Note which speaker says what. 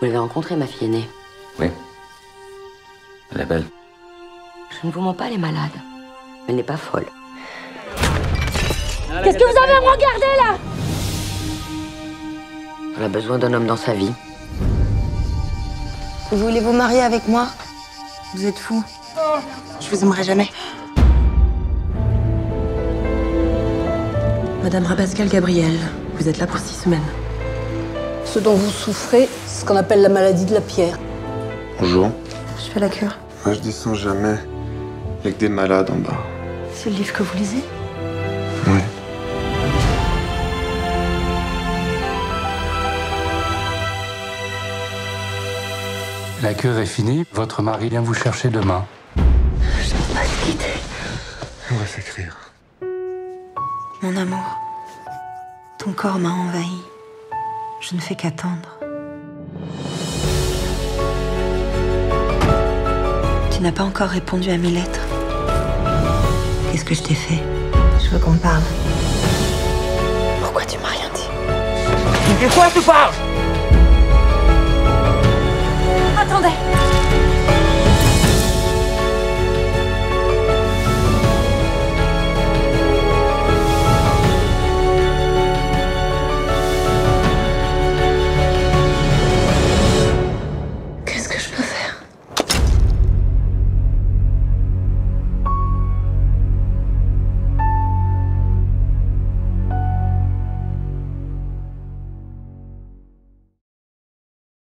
Speaker 1: Vous l'avez rencontrée, ma fille aînée?
Speaker 2: Oui. Elle est belle.
Speaker 1: Je ne vous mens pas, elle est malade. Elle n'est pas folle.
Speaker 3: Qu'est-ce que vous avez à me regarder, là?
Speaker 1: Elle a besoin d'un homme dans sa vie.
Speaker 4: Vous voulez vous marier avec moi? Vous êtes fou. Je vous aimerai jamais.
Speaker 5: Madame Rabascal-Gabriel, vous êtes là pour 6 semaines.
Speaker 3: Ce dont vous souffrez, c'est ce qu'on appelle la maladie de la pierre.
Speaker 6: Bonjour.
Speaker 5: Je fais la cure.
Speaker 6: Moi, je descends jamais. Il y a que des malades en bas.
Speaker 5: C'est le livre que vous lisez?
Speaker 6: Oui.
Speaker 7: La cure est finie. Votre mari vient vous chercher demain.
Speaker 1: Je ne peux pas te quitter.
Speaker 6: On va s'écrire.
Speaker 4: Mon amour, ton corps m'a envahi. Je ne fais qu'attendre. Tu n'as pas encore répondu à mes lettres. Qu'est-ce que je t'ai fait? Je veux qu'on parle. Pourquoi tu m'as rien dit?
Speaker 3: De quoi tu parles?
Speaker 4: Attendez!